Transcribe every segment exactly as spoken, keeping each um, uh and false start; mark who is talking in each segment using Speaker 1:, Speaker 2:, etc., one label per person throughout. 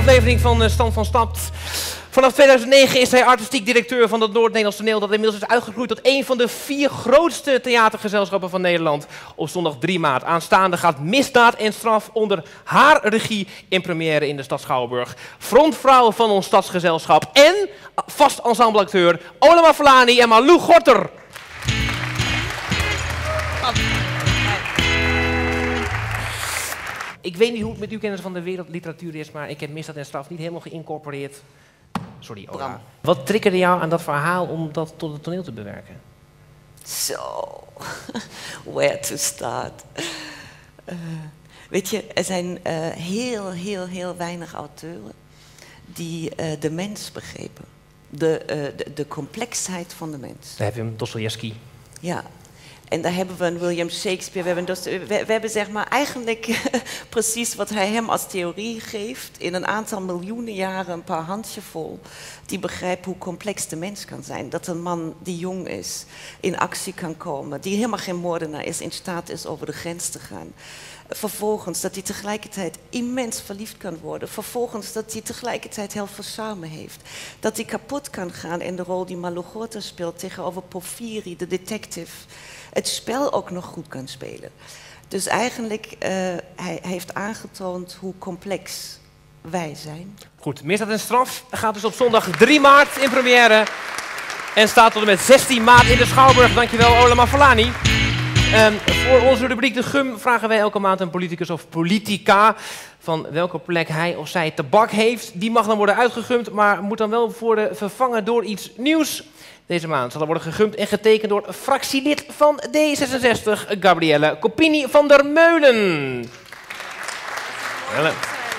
Speaker 1: aflevering van uh, Stand van Stapt. Vanaf tweeduizend negen is hij artistiek directeur van het Noord-Nederlands Toneel, dat inmiddels is uitgegroeid tot een van de vier grootste theatergezelschappen van Nederland. Op zondag drie maart aanstaande gaat Misdaad en Straf onder haar regie in première in de stad Schouwburg. Frontvrouw van ons stadsgezelschap en vast ensembleacteur Olema Falani en Malou Gorter. Ik weet niet hoe het met uw kennis van de wereldliteratuur is, maar ik heb Misdaad en Straf niet helemaal geïncorporeerd. Sorry, Olema. Wat triggerde jou aan dat verhaal om dat tot het toneel te bewerken?
Speaker 2: Zo, where to start? Uh, weet je, er zijn uh, heel, heel, heel weinig auteuren die uh, de mens begrepen. De, uh, de, de complexheid van de mens.
Speaker 1: Daar heb je hem, Dostojevski.
Speaker 2: Ja. En daar hebben we een William Shakespeare, we hebben, dus, we, we hebben zeg maar eigenlijk precies wat hij hem als theorie geeft, in een aantal miljoenen jaren een paar handjevol, die begrijpen hoe complex de mens kan zijn. Dat een man die jong is, in actie kan komen, die helemaal geen moordenaar is, in staat is over de grens te gaan. Vervolgens dat hij tegelijkertijd immens verliefd kan worden. Vervolgens dat hij tegelijkertijd heel veel charme heeft. Dat hij kapot kan gaan in de rol die Malou Gorter speelt tegenover Porfiri, de detective. Het spel ook nog goed kan spelen. Dus eigenlijk, uh, hij heeft aangetoond hoe complex wij zijn.
Speaker 1: Goed, Misdaad en Straf gaat dus op zondag drie maart in première. En staat tot en met zestien maart in de Schouwburg. Dankjewel, Olema Falani. Um, voor onze rubriek De Gum vragen wij elke maand een politicus of politica van welke plek hij of zij tabak heeft. Die mag dan worden uitgegumd, maar moet dan wel worden vervangen door iets nieuws. Deze maand zal er worden gegumd en getekend door fractielid van D zesenzestig, Gabrielle Coppini van der Meulen. Hallo.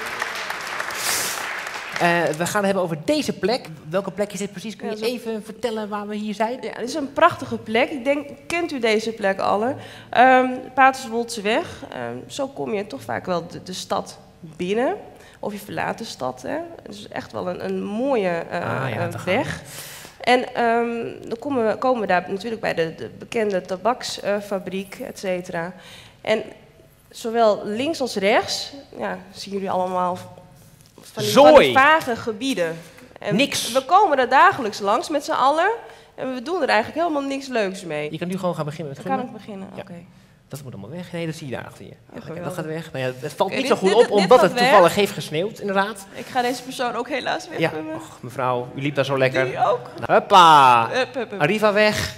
Speaker 1: Uh, we gaan het hebben over deze plek. Welke plek is dit precies? Kun je ja, even vertellen waar we hier zijn?
Speaker 3: Ja, dit is een prachtige plek. Ik denk, kent u deze plek alle? Um, Paterswoldseweg. Um, zo kom je toch vaak wel de, de stad binnen. Of je verlaat de stad. Hè. Het is echt wel een, een mooie uh, ah, ja, uh, weg. En um, dan komen we, komen we daar natuurlijk bij de, de bekende tabaksfabriek, uh, et cetera. En zowel links als rechts, ja, zien jullie allemaal van die, van die vage gebieden. En
Speaker 1: niks.
Speaker 3: We komen er dagelijks langs met z'n allen en we doen er eigenlijk helemaal niks leuks mee.
Speaker 1: Je kan nu gewoon gaan beginnen met
Speaker 3: gummen? Dan kan ik beginnen, ja. Oké. Okay.
Speaker 1: Dat moet allemaal weg. Nee, dat zie je daar achter je.
Speaker 3: Ja,
Speaker 1: okay, dat gaat weg. Nou ja, het valt okay,
Speaker 3: niet
Speaker 1: zo goed
Speaker 3: dit,
Speaker 1: op,
Speaker 3: dit,
Speaker 1: omdat
Speaker 3: dit
Speaker 1: het toevallig heeft gesneeuwd, inderdaad.
Speaker 3: Ik ga deze persoon ook helaas weggummen.
Speaker 1: Ja, och, mevrouw, u liep daar zo lekker.
Speaker 3: Die ook.
Speaker 1: Nou, hoppa.
Speaker 3: Hup, hup, hup.
Speaker 1: Arriva weg.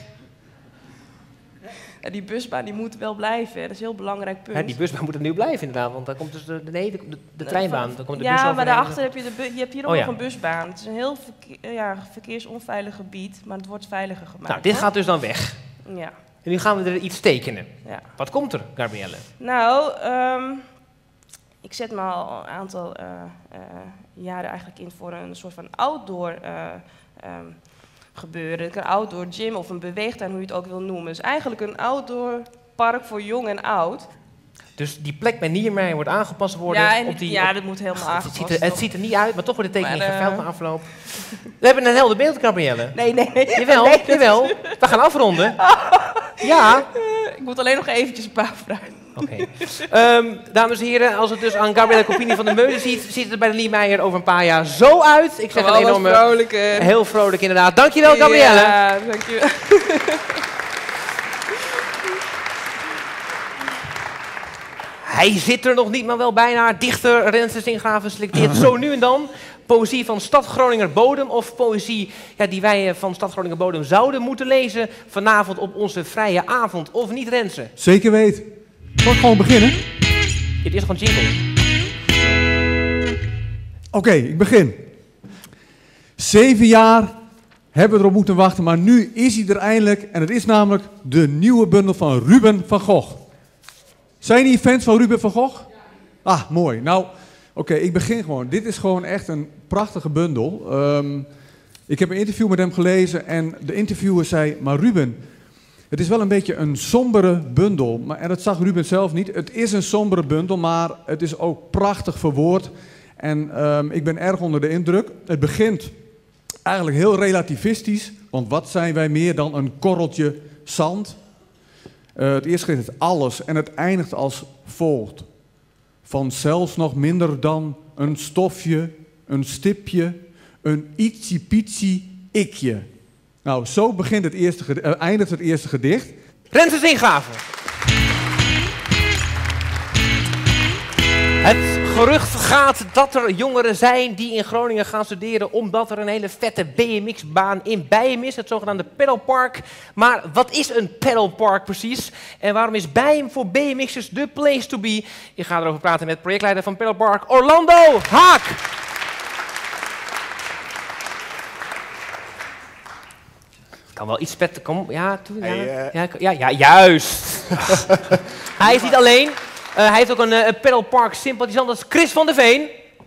Speaker 3: Ja, die busbaan die moet wel blijven, hè. Dat is een heel belangrijk punt.
Speaker 1: Ja, die busbaan moet er nu blijven inderdaad, want daar komt dus de, de, nee, de, de, de treinbaan. Dan komt de
Speaker 3: ja,
Speaker 1: bus
Speaker 3: maar daarachter heb je, de je hebt hier ook
Speaker 1: oh,
Speaker 3: nog
Speaker 1: ja.
Speaker 3: een busbaan. Het is een heel verkeer, ja, verkeersonveilig gebied, maar het wordt veiliger gemaakt.
Speaker 1: Nou, dit
Speaker 3: hoor.
Speaker 1: gaat dus dan weg.
Speaker 3: Ja.
Speaker 1: En nu gaan we er iets tekenen.
Speaker 3: Ja.
Speaker 1: Wat komt er, Gabrielle?
Speaker 3: Nou, um, ik zet me al een aantal uh, uh, jaren eigenlijk in voor een soort van outdoor uh, um, gebeuren. Een outdoor gym of een beweegtuin, hoe je het ook wil noemen. Dus eigenlijk een outdoor park voor jong en oud.
Speaker 1: Dus die plek bij Niemeyer wordt aangepast worden?
Speaker 3: Ja, en,
Speaker 1: op die,
Speaker 3: ja
Speaker 1: op,
Speaker 3: dat moet helemaal
Speaker 1: ach,
Speaker 3: aangepast
Speaker 1: het ziet, er, het ziet er niet uit, maar toch wordt de tekening
Speaker 3: maar, uh,
Speaker 1: geveld na afloop. We hebben een helder beeld, Gabrielle.
Speaker 3: Nee, nee, nee.
Speaker 1: Jawel,
Speaker 3: nee,
Speaker 1: jawel. We gaan afronden. Ja.
Speaker 3: Uh, ik moet alleen nog eventjes een paar vragen.
Speaker 1: Oké. Okay. Um, dames en heren, als het dus aan Gabrielle Coppini van der Meulen ziet, ziet het er bij de Niemeyer over een paar jaar zo uit. Ik zeg alleen om
Speaker 3: vrolijk.
Speaker 1: Heel vrolijk inderdaad. Dankjewel, Gabrielle.
Speaker 3: Ja, dankjewel.
Speaker 1: Hij zit er nog niet, maar wel bijna. Dichter Renze Singgraven selecteert zo nu en dan poëzie van Stad Groninger Bodem of poëzie ja, die wij van Stad Groninger Bodem zouden moeten lezen vanavond op onze vrije avond. Of niet, Renze?
Speaker 4: Zeker weet. Zal ik gewoon beginnen?
Speaker 1: Dit is gewoon jingle.
Speaker 4: Oké, okay, ik begin. Zeven jaar hebben we erop moeten wachten, maar nu is hij er eindelijk. En het is namelijk de nieuwe bundel van Ruben van Gogh. Zijn jullie fans van Ruben van Gogh? Ah, mooi. Nou, oké, okay, ik begin gewoon. Dit is gewoon echt een prachtige bundel. Um, ik heb een interview met hem gelezen en de interviewer zei, maar Ruben, het is wel een beetje een sombere bundel. Maar, en dat zag Ruben zelf niet. Het is een sombere bundel, maar het is ook prachtig verwoord. En um, ik ben erg onder de indruk. Het begint eigenlijk heel relativistisch, want wat zijn wij meer dan een korreltje zand? Uh, het eerste geeft het alles en het eindigt als volgt. Van zelfs nog minder dan een stofje, een stipje, een ietsiepietsie ikje. Nou, zo begint het eerste, ged- uh, eindigt het eerste gedicht.
Speaker 1: Renze Zingraven. Het gerucht gaat dat er jongeren zijn die in Groningen gaan studeren omdat er een hele vette B M X-baan in Bijem is, het zogenaamde pedalpark. Maar wat is een pedalpark precies? En waarom is Bijem voor B M X'ers de place to be? Ik ga erover praten met projectleider van pedalpark, Orlando Haak. Kan wel iets spetten. Kom, ja, toe, ja,
Speaker 5: Hey, uh...
Speaker 1: ja, ja, ja, juist. Hij is niet alleen. Uh, hij heeft ook een, uh, een pedalpark sympathisant, dat is Chris van der Veen.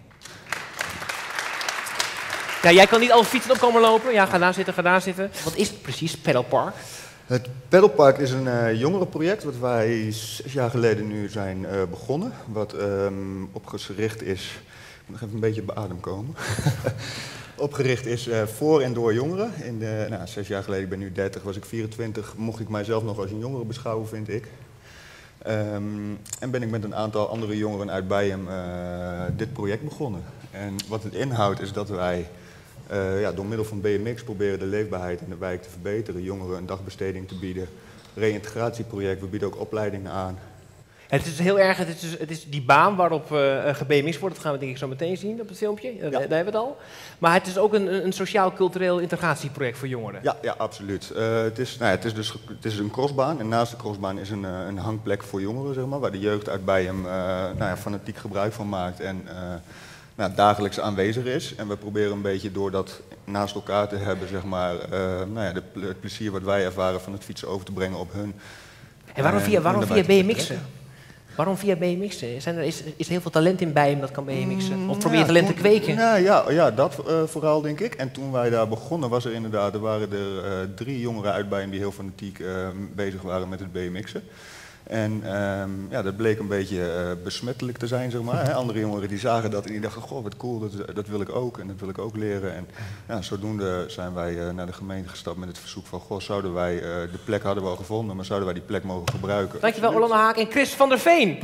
Speaker 1: Ja, jij kan niet al fietsen op komen lopen. Ja, ga daar zitten, ga daar zitten. Wat is het precies, pedalpark?
Speaker 5: Het pedalpark is een uh, jongerenproject wat wij zes jaar geleden nu zijn uh, begonnen. Wat um, opgericht is, ik moet nog even een beetje op adem komen. Opgericht is uh, voor en door jongeren. In de, nou, zes jaar geleden, ik ben nu dertig, was ik vierentwintig, mocht ik mijzelf nog als een jongere beschouwen, vind ik. Um, en ben ik met een aantal andere jongeren uit Bijem uh, dit project begonnen. En wat het inhoudt is dat wij uh, ja, door middel van B M X proberen de leefbaarheid in de wijk te verbeteren. Jongeren een dagbesteding te bieden. Reïntegratieproject, we bieden ook opleidingen aan.
Speaker 1: Het is heel erg, het is, het is die baan waarop uh, ge-B M X wordt, dat gaan we denk ik zo meteen zien op het filmpje, ja. Daar hebben we het al. Maar het is ook een, een sociaal-cultureel integratieproject voor jongeren.
Speaker 5: Ja, ja absoluut. Uh, het, is, nou ja, het, is dus, het is een crossbaan en naast de crossbaan is een, uh, een hangplek voor jongeren, zeg maar, waar de jeugd uit Bijem uh, nou ja, fanatiek gebruik van maakt en uh, nou, dagelijks aanwezig is. En we proberen een beetje door dat naast elkaar te hebben, zeg maar, uh, nou ja, de, het plezier wat wij ervaren van het fietsen over te brengen op hun.
Speaker 1: En waarom via, waarom via B M X'en? Waarom via B M X'en? Zijn er, is, is er heel veel talent in Bijem dat kan B M X'en? Of probeer je
Speaker 5: ja,
Speaker 1: talent te
Speaker 5: toen,
Speaker 1: kweken?
Speaker 5: Nou, ja, ja, dat uh, vooral denk ik. En toen wij daar begonnen was er inderdaad, er waren er uh, drie jongeren uit Bijem die heel fanatiek uh, bezig waren met het B M X'en. En um, ja, dat bleek een beetje uh, besmettelijk te zijn, zeg maar. Hè. Andere jongeren die zagen dat en die dachten, goh, wat cool, dat, dat wil ik ook en dat wil ik ook leren. En ja, zodoende zijn wij uh, naar de gemeente gestapt met het verzoek van, goh, zouden wij, uh, de plek hadden we al gevonden, maar zouden wij die plek mogen gebruiken?
Speaker 1: Dankjewel, Orlando Haak en Chris van der Veen.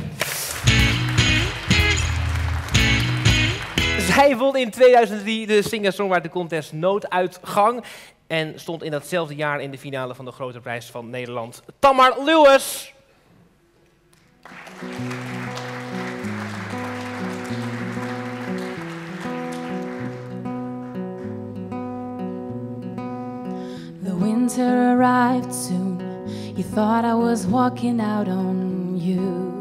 Speaker 1: Zij won in tweeduizend drie de Singer-Songwriter Contest Nooduitgang en stond in datzelfde jaar in de finale van de Grote Prijs van Nederland. Tamar Lewis.
Speaker 6: The winter arrived soon. You thought I was walking out on you.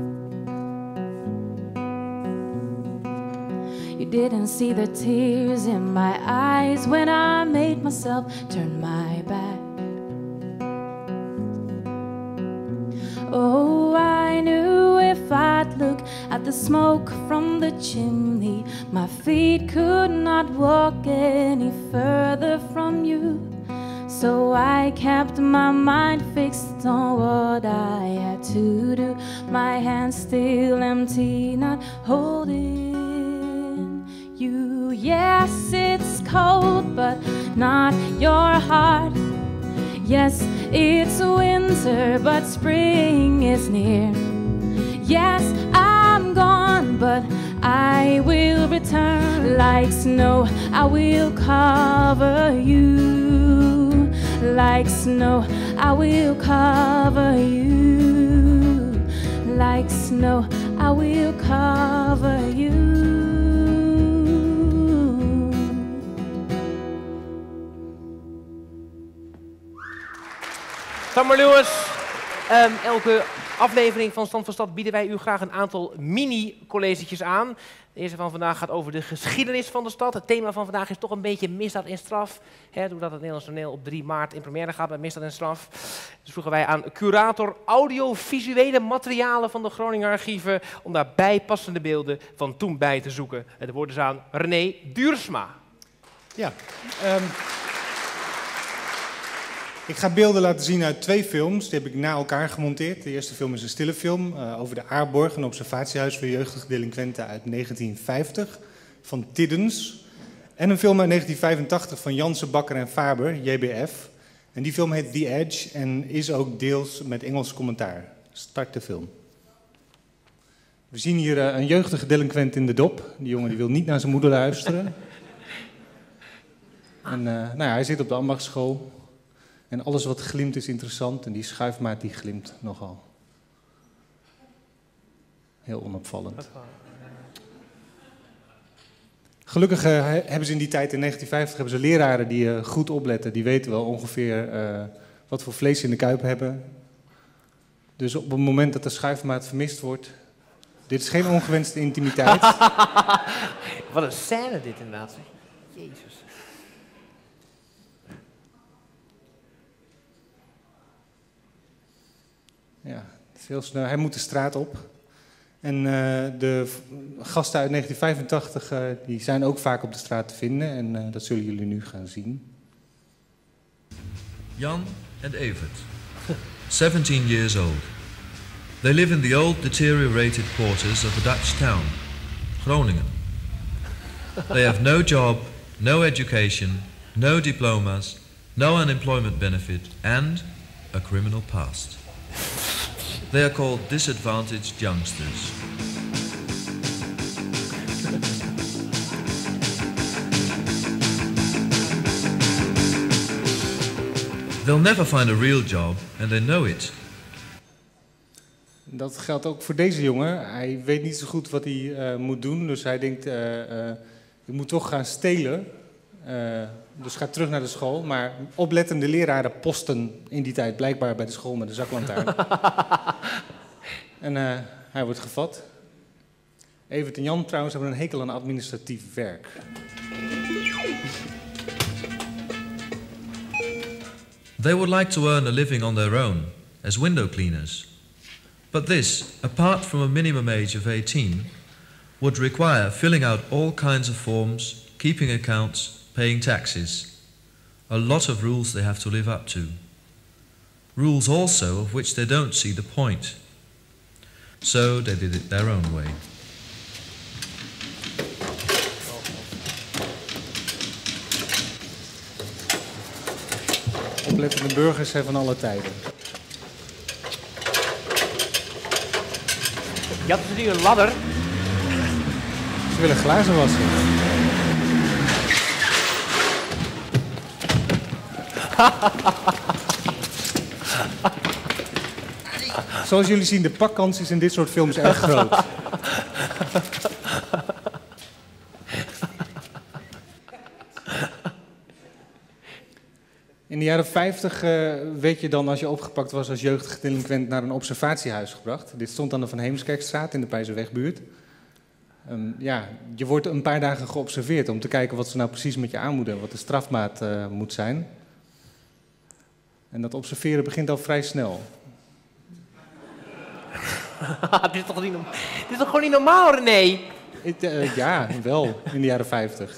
Speaker 6: You didn't see the tears in my eyes when I made myself turn my back. Oh, I knew if I'd look at the smoke from the chimney, my feet could not walk any further from you. So I kept my mind fixed on what I had to do. My hands still empty, not holding you. Yes, it's cold, but not your heart. Yes, it's winter, but spring is near. Yes, I'm gone, but I will return. Like snow, I will cover you. Like snow, I will cover you. Like snow, I will cover you.
Speaker 1: Tamar Lewis, um, elke aflevering van Stand van Stad bieden wij u graag een aantal mini-collegetjes aan. De eerste van vandaag gaat over de geschiedenis van de stad. Het thema van vandaag is toch een beetje misdaad en straf. Hè, doordat het Nederlands toneel op drie maart in première gaat met misdaad en straf. Dus vroegen wij aan curator audiovisuele materialen van de Groninger Archieven om daar bijpassende beelden van toen bij te zoeken. En de woorden is aan René Duursma.
Speaker 7: Ja, um, ik ga beelden laten zien uit twee films. Die heb ik na elkaar gemonteerd. De eerste film is een stille film uh, over de Aarborg, een observatiehuis voor jeugdige delinquenten uit negentien vijftig van Tiddens. En een film uit negentien vijfentachtig van Jansen, Bakker en Faber, J B F. En die film heet The Edge en is ook deels met Engels commentaar. Start de film. We zien hier uh, een jeugdige delinquent in de dop. Die jongen die wil niet naar zijn moeder luisteren. En uh, nou ja, hij zit op de ambachtsschool. En alles wat glimt is interessant. En die schuifmaat die glimt nogal. Heel onopvallend. Gelukkig uh, hebben ze in die tijd, in negentien vijftig, hebben ze leraren die uh, goed opletten. Die weten wel ongeveer uh, wat voor vlees ze in de kuip hebben. Dus op het moment dat de schuifmaat vermist wordt... Dit is geen ongewenste intimiteit.
Speaker 1: Wat een scène dit inderdaad. Jezus.
Speaker 7: Ja, het is heel snel. Hij moet de straat op. En uh, de gasten uit negentien vijfentachtig uh, die zijn ook vaak op de straat te vinden. En uh, dat zullen jullie nu gaan zien.
Speaker 8: Jan and Evert, seventeen years old. They live in the old deteriorated quarters of a Dutch town, Groningen. They have no job, no education, no diplomas, no unemployment benefit and a criminal past. They are called disadvantaged youngsters. They'll never find a real job and they know it.
Speaker 7: Dat geldt ook voor deze jongen. Hij weet niet zo goed wat hij uh, moet doen, dus hij denkt, uh, uh, ik moet toch gaan stelen. Uh, dus gaat terug naar de school, maar oplettende leraren posten in die tijd blijkbaar bij de school met een zaklantaarn. En uh, hij wordt gevat. Evert en Jan trouwens hebben een hekel aan administratief werk.
Speaker 8: They would like to earn a living on their own as window cleaners. But this, apart from a minimum age of eighteen, would require filling out all kinds of forms, keeping accounts, paying taxes. A lot of rules they have to live up to. Rules also of which they don't see the point. So they did it their own way.
Speaker 7: Oplettende burgers zijn van alle tijden.
Speaker 1: Je had dus nu een ladder.
Speaker 7: Ze willen glazen wassen. Zoals jullie zien, de pakkans is in dit soort films erg groot. In de jaren vijftig uh, werd je dan, als je opgepakt was als jeugdig delinquent, naar een observatiehuis gebracht. Dit stond aan de Van Heemskerkstraat in de Pijzerwegbuurt. Um, ja, je wordt een paar dagen geobserveerd om te kijken wat ze nou precies met je aanmoeden, wat de strafmaat uh, moet zijn. En dat observeren begint al vrij snel.
Speaker 1: dit, is toch niet norm- dit is toch gewoon niet normaal, René?
Speaker 7: Het, uh, ja, wel, in de jaren vijftig.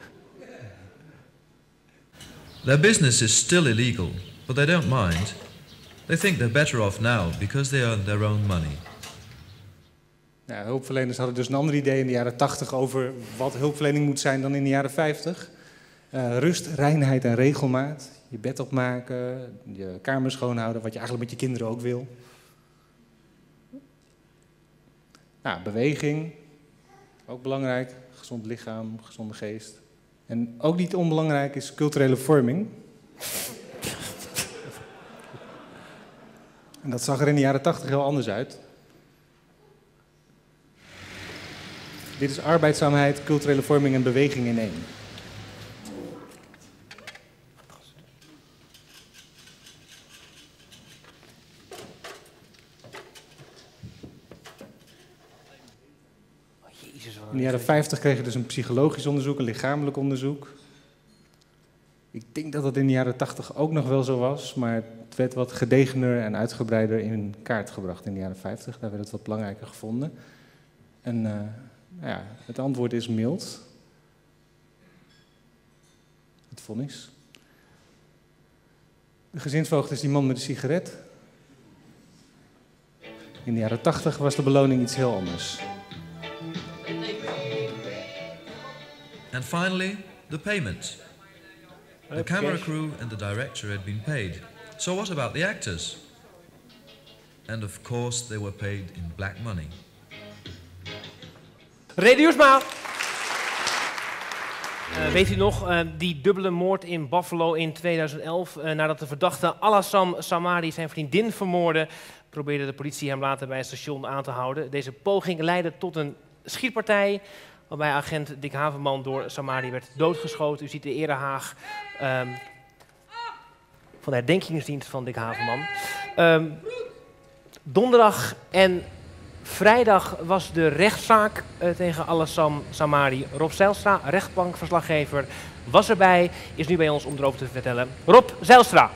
Speaker 8: Their business is still illegal, but they don't mind. They think they're better off now because they earn their own money.
Speaker 7: Ja, hulpverleners hadden dus een ander idee in de jaren tachtig over wat hulpverlening moet zijn dan in de jaren vijftig. Uh, rust, reinheid en regelmaat. Je bed opmaken, je kamer schoonhouden, wat je eigenlijk met je kinderen ook wil. Nou, beweging, ook belangrijk. Gezond lichaam, gezonde geest. En ook niet onbelangrijk is culturele vorming. En dat zag er in de jaren tachtig heel anders uit. Dit is arbeidzaamheid, culturele vorming en beweging in één. In de jaren vijftig kreeg je dus een psychologisch onderzoek, een lichamelijk onderzoek. Ik denk dat dat in de jaren tachtig ook nog wel zo was, maar het werd wat gedegener en uitgebreider in kaart gebracht in de jaren vijftig. Daar werd het wat belangrijker gevonden. En uh, nou ja, het antwoord is mild. Het vonnis. De gezinsvoogd is die man met de sigaret. In de jaren tachtig was de beloning iets heel anders.
Speaker 8: And finally, the payment. The camera crew and the director had been paid. So what about the actors? And of course they were paid in black money.
Speaker 1: Rede Joersma. Uh, weet u nog, uh, die dubbele moord in Buffalo in tweeduizend elf, uh, nadat de verdachte Alassam Samari zijn vriendin vermoordde, probeerde de politie hem later bij het station aan te houden. Deze poging leidde tot een schietpartij, waarbij agent Dick Haverman door Samari werd doodgeschoten. U ziet de erehaag um, van de herdenkingsdienst van Dick Haverman. Um, donderdag en vrijdag was de rechtszaak uh, tegen Alassam Samari. Rob Zijlstra, rechtbankverslaggever, was erbij, is nu bij ons om erover te vertellen. Rob Zijlstra.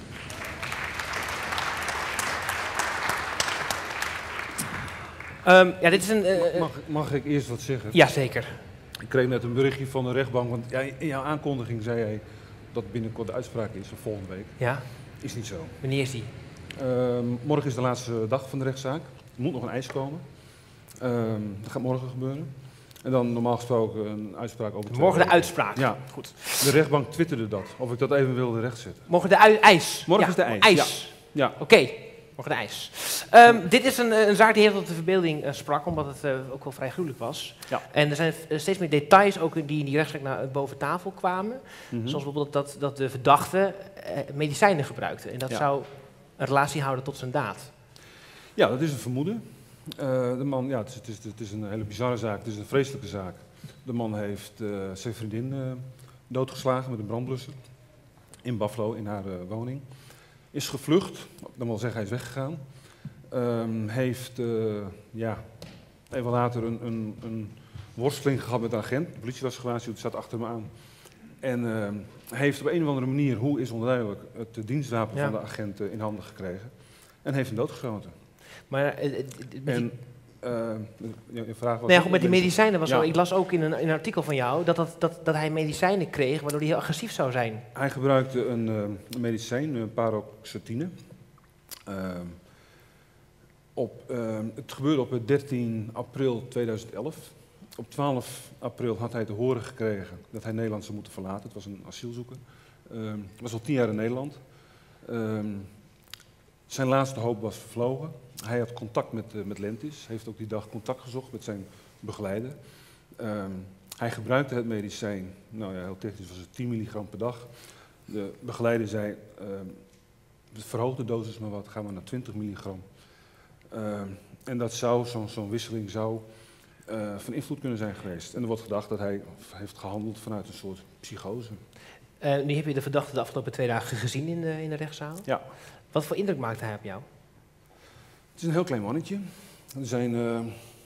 Speaker 1: Um, ja, dit is een, uh,
Speaker 9: mag, mag ik eerst wat zeggen?
Speaker 1: Jazeker.
Speaker 9: Ik kreeg net een berichtje van de rechtbank, want ja, in jouw aankondiging zei jij dat binnenkort de uitspraak is, of volgende week.
Speaker 1: Ja.
Speaker 9: Is niet zo.
Speaker 1: Wanneer is die?
Speaker 9: Uh, morgen is de laatste dag van de rechtszaak. Er moet nog een eis komen. Uh, dat gaat morgen gebeuren. En dan normaal gesproken een uitspraak over twee
Speaker 1: Morgen de
Speaker 9: weken.
Speaker 1: uitspraak.
Speaker 9: Ja.
Speaker 1: Goed.
Speaker 9: De rechtbank twitterde dat, of ik dat even wilde rechtzetten.
Speaker 1: Morgen de ui- ijs.
Speaker 9: Morgen
Speaker 1: ja,
Speaker 9: is de ijs.
Speaker 1: ijs.
Speaker 9: Ja. ja.
Speaker 1: Oké. Okay. Morgen de ijs. Um, dit is een, een zaak die heel tot de verbeelding uh, sprak, omdat het uh, ook wel vrij gruwelijk was.
Speaker 9: Ja.
Speaker 1: En er zijn uh, steeds meer details ook die in die rechtszaak naar boven tafel kwamen.
Speaker 9: Mm-hmm.
Speaker 1: Zoals bijvoorbeeld dat, dat de verdachte uh, medicijnen gebruikte. En dat
Speaker 9: ja.
Speaker 1: zou een relatie houden tot zijn daad.
Speaker 9: Ja, dat is een vermoeden. Uh, de man, ja, het is, het, is, het is een hele bizarre zaak, het is een vreselijke zaak. De man heeft uh, zijn vriendin uh, doodgeslagen met een brandblusser in Buffalo, in haar uh, woning. Is gevlucht, dat wil zeggen hij is weggegaan. Um, heeft uh, ja, even later een, een, een worsteling gehad met een agent. De politie was gewaarschuwd, zat achter hem aan. En uh, heeft op een of andere manier, hoe is onduidelijk, het dienstwapen ja. van de agent uh, in handen gekregen. En heeft hem doodgeschoten.
Speaker 1: Maar uh,
Speaker 9: en, uh, je vraag was
Speaker 1: nee, goed, met die medicijnen was
Speaker 9: ja.
Speaker 1: zo. Ik las ook in een, in een artikel van jou dat, dat, dat, dat hij medicijnen kreeg waardoor hij heel agressief zou zijn.
Speaker 9: Hij gebruikte een, uh, een medicijn, een paroxetine. Uh, op, uh, het gebeurde op dertien april tweeduizend elf. Op twaalf april had hij te horen gekregen dat hij Nederland zou moeten verlaten. Het was een asielzoeker. Uh, hij was al tien jaar in Nederland. Uh, zijn laatste hoop was vervlogen. Hij had contact met, uh, met Lentis, heeft ook die dag contact gezocht met zijn begeleider. Uh, hij gebruikte het medicijn, nou ja, heel technisch was het tien milligram per dag. De begeleider zei, uh, verhoog de dosis maar wat, gaan we naar twintig milligram. Uh, en dat zou, zo'n zo'n wisseling zou uh, van invloed kunnen zijn geweest. En er wordt gedacht dat hij heeft gehandeld vanuit een soort psychose.
Speaker 1: Uh, nu heb je de verdachte de afgelopen twee dagen gezien in de, in de rechtszaal.
Speaker 9: Ja.
Speaker 1: Wat voor indruk maakte hij op jou?
Speaker 9: Het is een heel klein mannetje. Er zijn uh,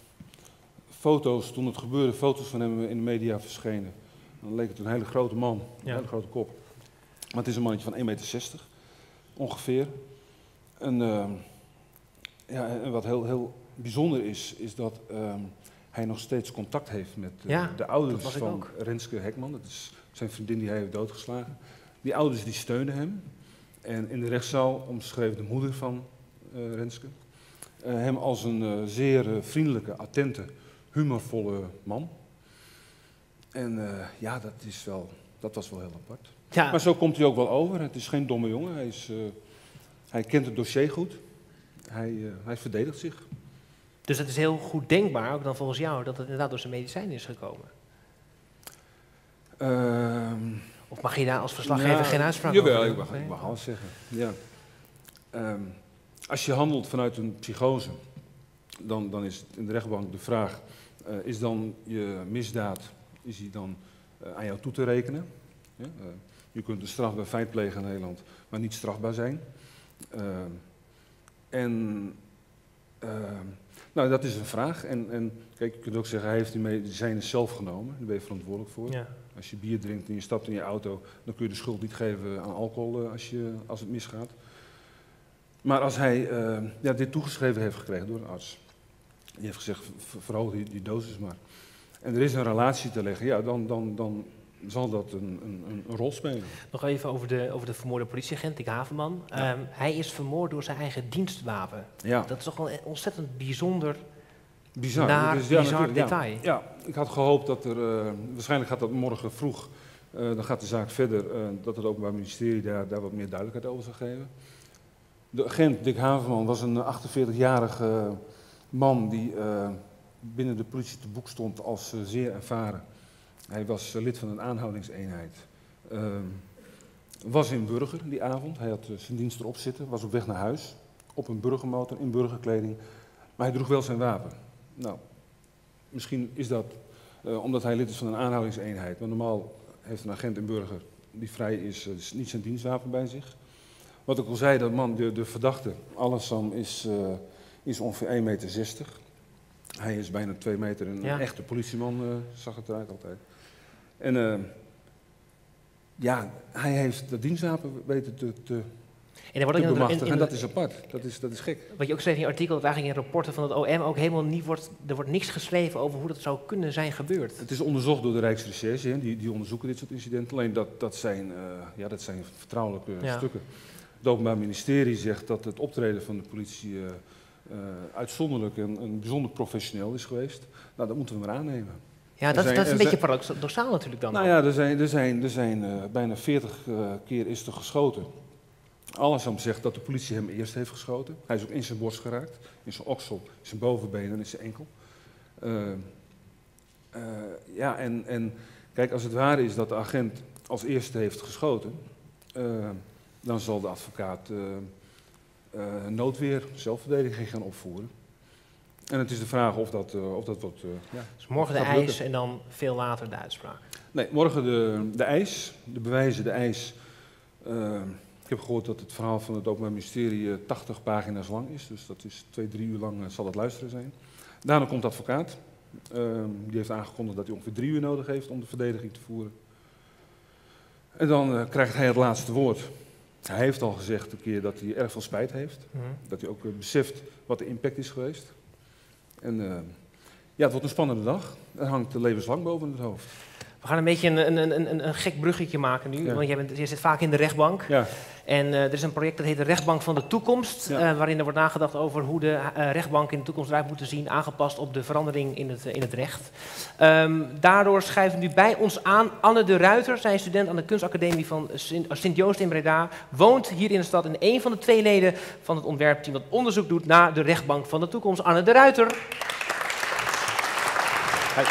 Speaker 9: foto's, toen het gebeurde, foto's van hem in de media verschenen. Dan leek het een hele grote man, een ja. hele grote kop. Maar het is een mannetje van één meter zestig, ongeveer. En, uh, ja, en wat heel, heel bijzonder is, is dat uh, hij nog steeds contact heeft met uh,
Speaker 1: ja,
Speaker 9: de ouders van Renske Hekman. Dat is zijn vriendin die hij heeft doodgeslagen. Die ouders die steunen hem. En in de rechtszaal omschreef de moeder van uh, Renske uh, hem als een uh, zeer uh, vriendelijke, attente, humorvolle man. En uh, ja, dat, is wel, dat was wel heel apart.
Speaker 1: Ja.
Speaker 9: Maar zo komt hij ook wel over. Het is geen domme jongen. Hij, is, uh, hij kent het dossier goed. Hij, uh, hij verdedigt zich.
Speaker 1: Dus het is heel goed denkbaar, ook dan volgens jou, dat het inderdaad door zijn medicijn is gekomen?
Speaker 9: Uh,
Speaker 1: of mag je daar als verslaggever
Speaker 9: ja,
Speaker 1: geen uitspraak
Speaker 9: jawel,
Speaker 1: over
Speaker 9: doen? Jawel, ik mag alles zeggen. Ja. Um, als je handelt vanuit een psychose, dan, dan is het in de rechtbank de vraag, uh, is dan je misdaad, is die dan uh, aan jou toe te rekenen? Ja? Uh, je kunt een strafbaar feit plegen in Nederland, maar niet strafbaar zijn. Uh, en uh, nou, dat is een vraag. En, en kijk, je kunt ook zeggen, hij heeft die medicijnen zelf genomen, daar ben je verantwoordelijk voor.
Speaker 1: Ja.
Speaker 9: Als je bier drinkt en je stapt in je auto, dan kun je de schuld niet geven aan alcohol uh, als, je, als het misgaat. Maar als hij uh, ja, dit toegeschreven heeft gekregen door een arts, die heeft gezegd, verhoog die, die dosis maar. En er is een relatie te leggen, ja, dan, dan, dan zal dat een, een, een rol spelen.
Speaker 1: Nog even over de, over de vermoorde politieagent, Dick Haverman. Ja. Um, hij is vermoord door zijn eigen dienstwapen. Ja. Dat is toch wel een ontzettend bijzonder,
Speaker 9: bizar,
Speaker 1: naar,
Speaker 9: dus, ja,
Speaker 1: bizar detail.
Speaker 9: Ja, ja, ik had gehoopt dat er, uh, waarschijnlijk gaat dat morgen vroeg, uh, dan gaat de zaak verder, uh, dat het Openbaar Ministerie daar, daar wat meer duidelijkheid over zal geven. De agent, Dick Haverman, was een achtenveertigjarige man die uh, binnen de politie te boek stond als uh, zeer ervaren. Hij was uh, lid van een aanhoudingseenheid. Uh, was in Burger die avond. Hij had uh, zijn dienst erop zitten, was op weg naar huis. Op een burgermotor, in burgerkleding. Maar hij droeg wel zijn wapen. Nou, misschien is dat uh, omdat hij lid is van een aanhoudingseenheid. Maar normaal heeft een agent in Burger die vrij is, uh, is niet zijn dienstwapen bij zich. Wat ik al zei, dat man, de, de verdachte, Alassane, is, uh, is ongeveer één meter zestig. Hij is bijna twee meter, een ja. echte politieman, uh, zag het eruit altijd. En uh, ja, hij heeft dat dienstwapen weten te, te, en, wordt te bemachtigen. In, in, en dat is apart, dat is, dat is gek.
Speaker 1: Wat je ook schreef in je artikel, dat eigenlijk in rapporten van het O M ook helemaal niet wordt, er wordt niks geschreven over hoe dat zou kunnen zijn gebeurd.
Speaker 9: Het is onderzocht door de Rijksrecherche, hè, die, die onderzoeken dit soort incidenten. Alleen dat, dat, zijn, uh, ja, dat zijn vertrouwelijke ja. stukken. Het Openbaar Ministerie zegt dat het optreden van de politie uh, uh, uitzonderlijk en, en bijzonder professioneel is geweest. Nou, dat moeten we maar aannemen.
Speaker 1: Ja, dat, zijn, dat is een beetje paradoxaal natuurlijk dan.
Speaker 9: Nou ja, er zijn, er zijn, er zijn uh, bijna veertig uh, keer is er geschoten. Alassane zegt dat de politie hem eerst heeft geschoten. Hij is ook in zijn borst geraakt, in zijn oksel, in zijn bovenbeen en in zijn enkel. Uh, uh, ja, en, en kijk, als het waar is dat de agent als eerste heeft geschoten, uh, dan zal de advocaat uh, uh, noodweer, zelfverdediging gaan opvoeren. En het is de vraag of dat, uh, of dat wat... Uh, ja,
Speaker 1: dus morgen de eis lukken. En dan veel later de uitspraak?
Speaker 9: Nee, morgen de, de eis, de bewijzen, de eis. Uh, ik heb gehoord dat het verhaal van het Openbaar Ministerie uh, tachtig pagina's lang is. Dus dat is twee, drie uur lang uh, zal het luisteren zijn. Daarna komt de advocaat. Uh, die heeft aangekondigd dat hij ongeveer drie uur nodig heeft om de verdediging te voeren. En dan uh, krijgt hij het laatste woord. Hij heeft al gezegd een keer dat hij erg veel spijt heeft. Mm-hmm. Dat hij ook uh, beseft wat de impact is geweest. En uh, ja, het wordt een spannende dag. Er hangt levenslang boven het hoofd.
Speaker 1: We gaan een beetje een, een, een, een gek bruggetje maken nu, ja. want jij, bent, jij zit vaak in de rechtbank.
Speaker 9: Ja.
Speaker 1: En uh, er is een project dat heet de Rechtbank van de Toekomst, ja. uh, waarin er wordt nagedacht over hoe de uh, rechtbank in de toekomst eruit moet zien, aangepast op de verandering in het, uh, in het recht. Um, daardoor schrijven nu bij ons aan Anne de Ruiter, zij is student aan de kunstacademie van Sint-Joost in Breda, woont hier in de stad en een van de twee leden van het ontwerpteam dat onderzoek doet naar de Rechtbank van de Toekomst. Anne de Ruiter. Hi.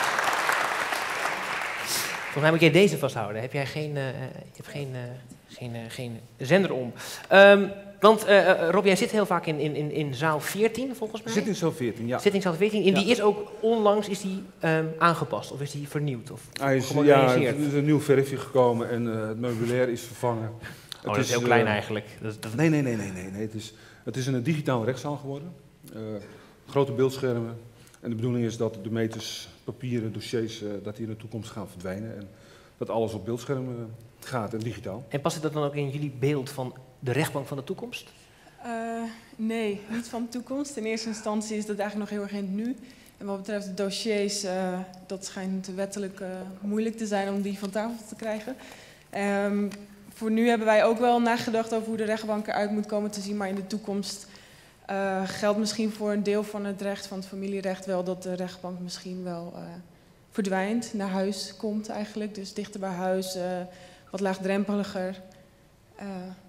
Speaker 1: Volgens mij moet jij deze vasthouden. Heb jij geen, uh, je hebt geen, uh, geen, uh, geen zender om. Um, want uh, Rob, jij zit heel vaak in, in, in zaal veertien, volgens mij.
Speaker 9: Zit in zaal veertien, ja.
Speaker 1: Zit in zaal veertien. En
Speaker 9: ja.
Speaker 1: die is ook onlangs is die, um, aangepast of is die vernieuwd? Of
Speaker 9: Hij is, ja, er is een nieuw verfje gekomen en uh, het meubilair is vervangen.
Speaker 1: Oh,
Speaker 9: het
Speaker 1: dat is, is heel klein uh, eigenlijk. Dat, dat...
Speaker 9: Nee, nee, nee, nee, nee, nee. Het is, het is een digitale rechtszaal geworden. Uh, grote beeldschermen. En de bedoeling is dat de meters, papieren, dossiers, uh, dat die in de toekomst gaan verdwijnen. En dat alles op beeldschermen uh, gaat en digitaal.
Speaker 1: En past dat dan ook in jullie beeld van de rechtbank van de toekomst?
Speaker 10: Uh, nee, niet van de toekomst. In eerste instantie is dat eigenlijk nog heel erg in het nu. En wat betreft de dossiers, uh, dat schijnt wettelijk uh, moeilijk te zijn om die van tafel te krijgen. Um, voor nu hebben wij ook wel nagedacht over hoe de rechtbank eruit moet komen te zien, maar in de toekomst uh, geldt misschien voor een deel van het recht, van het familierecht wel, dat de rechtbank misschien wel uh, verdwijnt, naar huis komt eigenlijk. Dus dichter bij huis, uh, wat laagdrempeliger. Uh,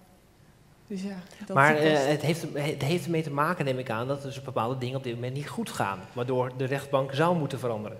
Speaker 10: dus ja, dat
Speaker 1: maar uh, het, heeft, het heeft ermee te maken, neem ik aan, dat er dus bepaalde dingen op dit moment niet goed gaan, waardoor de rechtbank zou moeten veranderen.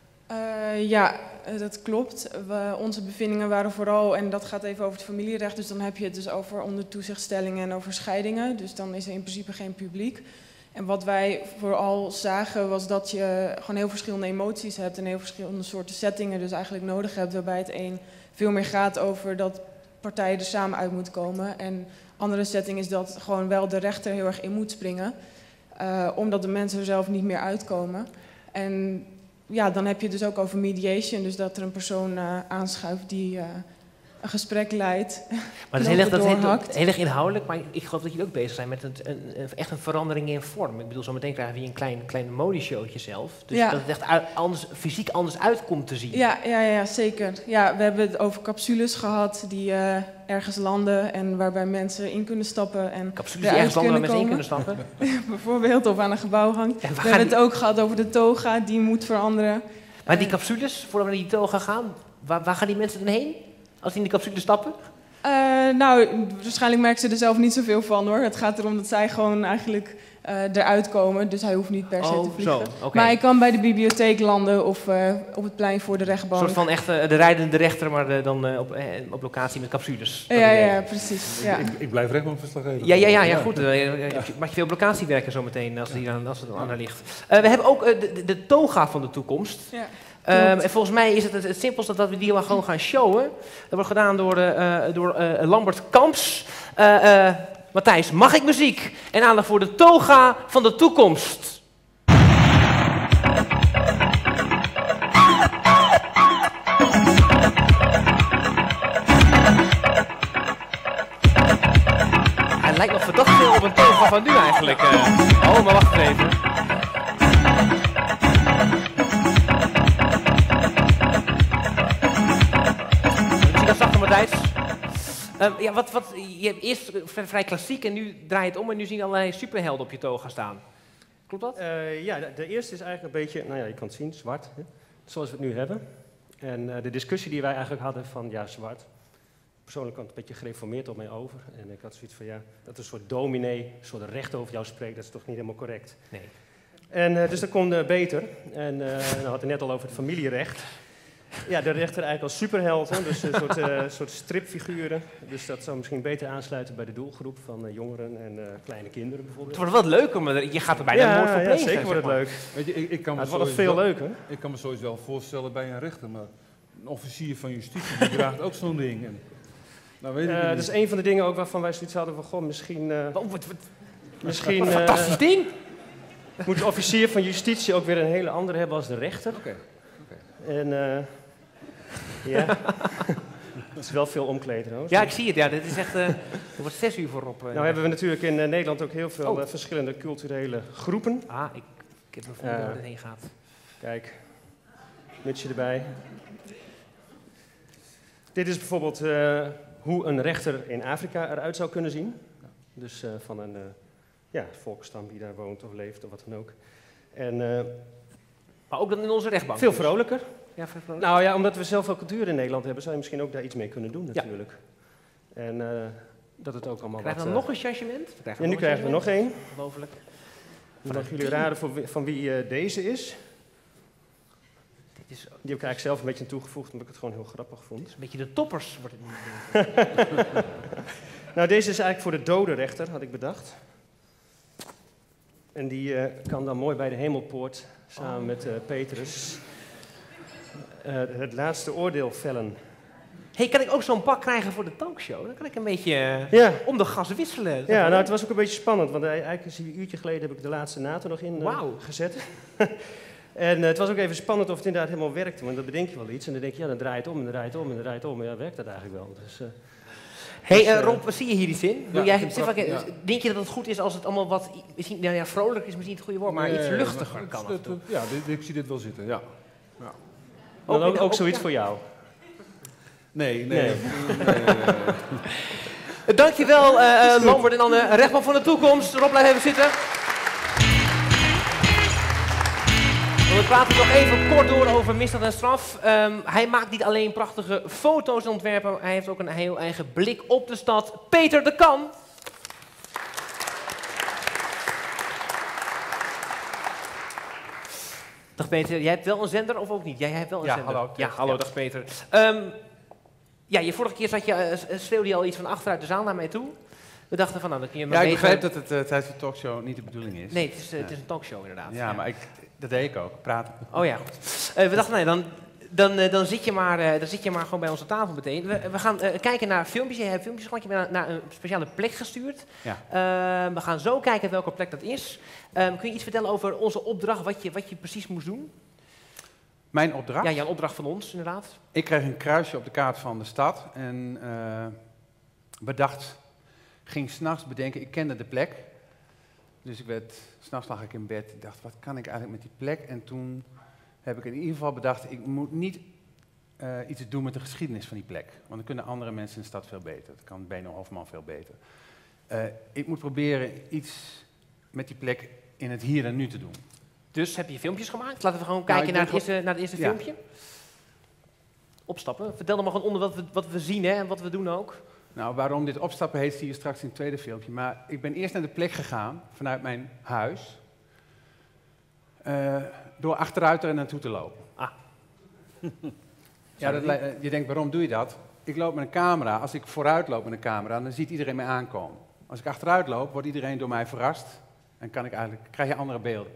Speaker 10: Uh, ja, dat klopt. We, onze bevindingen waren vooral, en dat gaat even over het familierecht, dus dan heb je het dus over onder toezichtstellingen en over scheidingen. Dus dan is er in principe geen publiek. En wat wij vooral zagen was dat je gewoon heel verschillende emoties hebt en heel verschillende soorten settingen dus eigenlijk nodig hebt, waarbij het een veel meer gaat over dat partijen er samen uit moeten komen. En andere setting is dat gewoon wel de rechter heel erg in moet springen, uh, omdat de mensen er zelf niet meer uitkomen. En ja, dan heb je het dus ook over mediation, dus dat er een persoon uh, aanschuift die uh, een gesprek leidt.
Speaker 1: Maar dat is heel erg, dat heel, heel erg inhoudelijk, maar ik geloof dat jullie ook bezig zijn met een, een, een, echt een verandering in vorm. Ik bedoel, zo meteen krijgen we hier een klein, klein modeshowtje zelf. Dus ja. dat het echt uit, anders, fysiek anders uit komt te zien.
Speaker 10: Ja, ja, ja, zeker. Ja, we hebben het over capsules gehad die uh, ergens landen en waarbij mensen in kunnen stappen. En
Speaker 1: capsules die ergens landen waar mensen in kunnen stappen?
Speaker 10: Bijvoorbeeld, of aan een gebouw hangt. Ja, we, we hebben die... het ook gehad over de toga, die moet veranderen.
Speaker 1: Maar die capsules, voordat we naar die toga gaan, waar, waar gaan die mensen dan heen? Als die in de capsule stappen?
Speaker 10: Uh, nou, waarschijnlijk merken ze er zelf niet zoveel van hoor. Het gaat erom dat zij gewoon eigenlijk uh, eruit komen. Dus hij hoeft niet per se
Speaker 1: Oh,
Speaker 10: te vliegen.
Speaker 1: zo, oké.
Speaker 10: Maar hij kan bij de bibliotheek landen of uh, op het plein voor de
Speaker 1: Een
Speaker 10: rechtbank.
Speaker 1: soort van echt uh, de rijdende rechter, maar uh, dan uh, op, uh, op locatie met capsules.
Speaker 10: Ja, ja, ja, precies. Ja.
Speaker 9: Ik, ik blijf rechtbankverslaggever.
Speaker 1: Ja, ja, ja, ja, goed. Uh, ja. Mag je veel op locatie werken zometeen als, die dan, als het aan haar ligt. Uh, we hebben ook uh, de, de, de toga van de toekomst.
Speaker 10: Ja.
Speaker 1: Um, en volgens mij is het het, het simpelste dat we die wel gewoon gaan showen. Dat wordt gedaan door, uh, door uh, Lambert Kamps. Uh, uh, Matthijs, mag ik muziek? En aandacht voor de toga van de toekomst. Hij lijkt nog verdacht veel op een toga van nu eigenlijk. Uh. Oh, maar wacht even. Matthijs. Um, ja, wat, wat, je hebt eerst vrij klassiek en nu draai je het om en nu zien allerlei superhelden op je toga staan. Klopt dat?
Speaker 11: Uh, ja, de, de eerste is eigenlijk een beetje, nou ja, je kan het zien, zwart. Hè, zoals we het nu hebben. En uh, de discussie die wij eigenlijk hadden van, ja, zwart. Persoonlijk kwam het een beetje gereformeerd op mij over. En ik had zoiets van, ja, dat een soort dominee, een soort recht over jou spreekt, dat is toch niet helemaal correct.
Speaker 1: Nee.
Speaker 11: En uh, dus dat kon uh, beter. En uh, nou, we hadden het net al over het familierecht. Ja, de rechter eigenlijk als superheld, hè? Dus een soort, uh, soort stripfiguren. Dus dat zou misschien beter aansluiten bij de doelgroep van uh, jongeren en uh, kleine kinderen bijvoorbeeld.
Speaker 1: Het wordt wel leuk, maar je gaat er bijna
Speaker 11: ja,
Speaker 1: nooit voor plegen.
Speaker 11: Ja, zeker wordt het leuk.
Speaker 9: Weet je, ik, ik kan me
Speaker 11: het wordt nog
Speaker 9: veel
Speaker 11: veel leuker.
Speaker 9: Ik kan me sowieso wel voorstellen bij een rechter, maar een officier van justitie die draagt ook zo'n ding. En, nou, weet ik uh,
Speaker 11: dat is een van de dingen ook waarvan wij zoiets hadden van, goh, misschien... Uh,
Speaker 1: oh, wat, wat,
Speaker 11: misschien
Speaker 1: wat een fantastisch uh, ding!
Speaker 11: Moet de officier van justitie ook weer een hele andere hebben als de rechter.
Speaker 9: Oké. Okay.
Speaker 11: En... Uh, ja, dat is wel veel omkleden trouwens.
Speaker 1: Ja, ik zie het. Ja, dit is echt, uh, er wordt zes uur voorop. Uh,
Speaker 11: nou hebben we natuurlijk in uh, Nederland ook heel veel oh. uh, verschillende culturele groepen.
Speaker 1: Ah, ik, ik heb nog niet uh, waar het heen gaat.
Speaker 11: Kijk, mutsje erbij. Dit is bijvoorbeeld uh, hoe een rechter in Afrika eruit zou kunnen zien. Dus uh, van een uh, ja, volksstam die daar woont of leeft of wat dan ook. En, uh,
Speaker 1: maar ook dan in onze rechtbank?
Speaker 11: Veel vrolijker.
Speaker 1: Ja, veel
Speaker 11: nou ja, omdat we zelf wel cultuur in Nederland hebben, zou je misschien ook daar iets mee kunnen doen natuurlijk. Ja. En uh, dat het ook allemaal
Speaker 1: krijgen
Speaker 11: wat...
Speaker 1: we dan uh, nog een changement?
Speaker 11: Ja, nu krijgen we nog één.
Speaker 1: Ongelooflijk.
Speaker 11: Dan mogen jullie raden voor wie, van wie uh, deze is. Dit is. Die heb ik eigenlijk zelf een beetje aan toegevoegd, omdat ik het gewoon heel grappig vond.
Speaker 1: Het is een beetje de toppers, wordt het nu.
Speaker 11: Nou, deze is eigenlijk voor de dodenrechter, had ik bedacht. En die uh, kan dan mooi bij de hemelpoort, samen oh. met uh, Petrus, uh, het laatste oordeel vellen.
Speaker 1: Hey, kan ik ook zo'n pak krijgen voor de talkshow? Dan kan ik een beetje uh,
Speaker 11: ja.
Speaker 1: om de gas wisselen.
Speaker 11: Ja, nou, het was ook een beetje spannend, want eigenlijk is een uurtje geleden heb ik de laatste NATO nog in uh,
Speaker 1: wow.
Speaker 11: gezet. En uh, het was ook even spannend of het inderdaad helemaal werkte, want dan bedenk je wel iets en dan denk je, ja, dan draai je het om en dan draai je het om en dan draai je het om. En ja, werkt dat eigenlijk wel. Dus, uh,
Speaker 1: Hé, hey, uh, Rob, wat zie je hier iets in? Ja, jij,
Speaker 9: prachtig,
Speaker 1: ik,
Speaker 9: ja.
Speaker 1: Denk je dat het goed is als het allemaal wat, misschien, nou ja, vrolijk is misschien het goede woord, maar nee, iets luchtiger maar, kan het,
Speaker 9: Ja, dit, ik zie dit wel zitten, ja. ja.
Speaker 11: Ook, ook, ook zoiets ja. voor jou?
Speaker 9: Nee, nee. nee. nee, nee,
Speaker 1: nee. Dankjewel, uh, uh, Lambert en dan uh, rechtbank van de toekomst. Rob, blijf even zitten. We praten nog even kort door over misdaad en straf. Um, hij maakt niet alleen prachtige foto's en ontwerpen, hij heeft ook een heel eigen blik op de stad. Peter de Kan. Dag Peter, jij hebt wel een zender of ook niet? Jij hebt wel een
Speaker 12: ja,
Speaker 1: zender.
Speaker 12: Hallo,
Speaker 1: ja, hallo, dag Peter. Um, ja, je vorige keer zat je, uh, schreeuwde je al iets van achteruit de zaal naar mij toe. We dachten van, nou, dan kun je maar
Speaker 12: Ja, ik
Speaker 1: beter...
Speaker 12: begrijp dat het uh, tijdens de talkshow niet de bedoeling is.
Speaker 1: Nee, het is, uh,
Speaker 12: ja.
Speaker 1: het is een talkshow inderdaad.
Speaker 12: Ja, ja. maar ik, dat deed ik ook, praten.
Speaker 1: Oh ja, goed. Uh, we dachten, nee, dan, dan, uh, dan, zit je maar, uh, dan zit je maar gewoon bij onze tafel meteen. We, we gaan uh, kijken naar filmpjes. Je hebt filmpjes gemaakt, je bent naar, naar een speciale plek gestuurd.
Speaker 12: Ja.
Speaker 1: Uh, we gaan zo kijken welke plek dat is. Um, kun je iets vertellen over onze opdracht, wat je, wat je precies moest doen?
Speaker 12: Mijn opdracht?
Speaker 1: Ja, jouw opdracht van ons, inderdaad.
Speaker 12: Ik kreeg een kruisje op de kaart van de stad en uh, bedacht, ging 's nachts bedenken, ik kende de plek. Dus ik werd, 's nachts lag ik in bed, ik dacht, wat kan ik eigenlijk met die plek? En toen heb ik in ieder geval bedacht, ik moet niet uh, iets doen met de geschiedenis van die plek. Want dan kunnen andere mensen in de stad veel beter. Dat kan Beno Hofman veel beter. Uh, ik moet proberen iets met die plek in het hier en nu te doen.
Speaker 1: Dus heb je filmpjes gemaakt? Laten we gewoon kijken nou, naar, het eerste, naar het eerste ja. filmpje. Opstappen. Vertel dan maar gewoon onder wat we, wat we zien hè, en wat we doen ook.
Speaker 12: Nou, waarom dit opstappen heet, zie je straks in het tweede filmpje. Maar ik ben eerst naar de plek gegaan, vanuit mijn huis, uh, door achteruit er naartoe te lopen.
Speaker 1: Ah.
Speaker 12: Ja, dat, je denkt, waarom doe je dat? Ik loop met een camera. Als ik vooruit loop met een camera, dan ziet iedereen mij aankomen. Als ik achteruit loop, wordt iedereen door mij verrast en kan ik eigenlijk, krijg je andere beelden.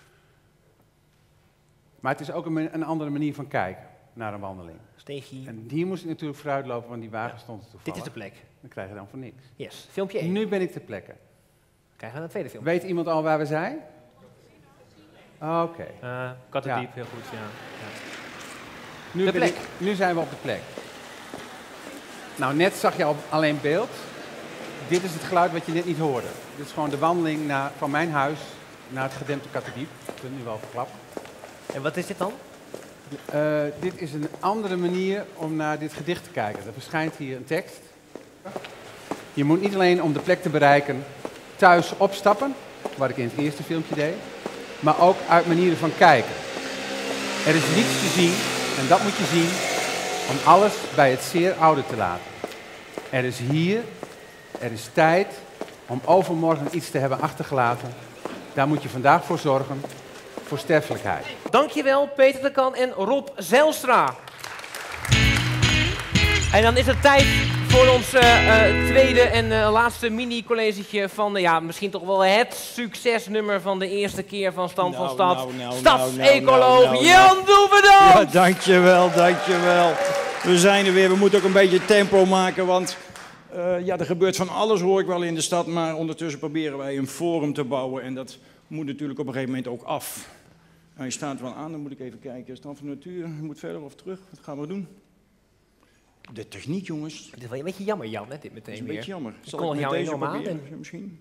Speaker 12: Maar het is ook een, een andere manier van kijken naar een wandeling.
Speaker 1: Steegje.
Speaker 12: En hier moest ik natuurlijk vooruit lopen, want die wagen
Speaker 1: Ja.
Speaker 12: stond er toevallig.
Speaker 1: Dit is de plek.
Speaker 12: Dan krijg je dan voor niks.
Speaker 1: Yes, filmpje één.
Speaker 12: Nu ben ik ter plekke.
Speaker 1: Krijgen we naar het tweede filmpje.
Speaker 12: Weet iemand al waar we zijn? Oké. Okay.
Speaker 1: Uh, Kattendiep,
Speaker 12: Ja.
Speaker 1: heel goed. Ja. Ja.
Speaker 12: Nu,
Speaker 1: De
Speaker 12: ben
Speaker 1: plek.
Speaker 12: ik- nu zijn we op de plek. Nou, net zag je al alleen beeld. Dit is het geluid wat je net niet hoorde. Dit is gewoon de wandeling naar, van mijn huis naar het gedempte Kattendiep. Dat is nu wel verklapt.
Speaker 1: En wat is dit dan?
Speaker 12: Uh, dit is een andere manier om naar dit gedicht te kijken. Er verschijnt hier een tekst. Je moet niet alleen om de plek te bereiken thuis opstappen, wat ik in het eerste filmpje deed, maar ook uit manieren van kijken. Er is niets te zien, en dat moet je zien, om alles bij het zeer oude te laten. Er is hier, er is tijd om overmorgen iets te hebben achtergelaten. Daar moet je vandaag voor zorgen, voor sterfelijkheid.
Speaker 1: Dankjewel Peter de Kan en Rob Zijlstra. En dan is het tijd voor ons uh, uh, tweede en uh, laatste mini-collegetje van, uh, ja, misschien toch wel het succesnummer van de eerste keer van Stand van
Speaker 13: Nou,
Speaker 1: Stad.
Speaker 13: nou, nou,
Speaker 1: Stadsecoloog
Speaker 13: nou, nou, nou,
Speaker 1: Jan Doevendam!
Speaker 13: Ja, dankjewel, dankjewel. We zijn er weer. We moeten ook een beetje tempo maken, want uh, ja, er gebeurt van alles, hoor ik wel in de stad. Maar ondertussen proberen wij een forum te bouwen en dat moet natuurlijk op een gegeven moment ook af. Hij staat wel aan, dan moet ik even kijken. Stand van de natuur, moet verder of terug? Wat gaan we doen? De techniek, jongens.
Speaker 1: Het is wel een beetje jammer, Jan, hè, dit meteen
Speaker 13: Dat is een
Speaker 1: weer.
Speaker 13: beetje jammer.
Speaker 1: Ik
Speaker 13: Zal
Speaker 1: kon
Speaker 13: ik met
Speaker 1: jou
Speaker 13: deze
Speaker 1: enorm aan
Speaker 13: proberen,
Speaker 1: en-
Speaker 13: misschien?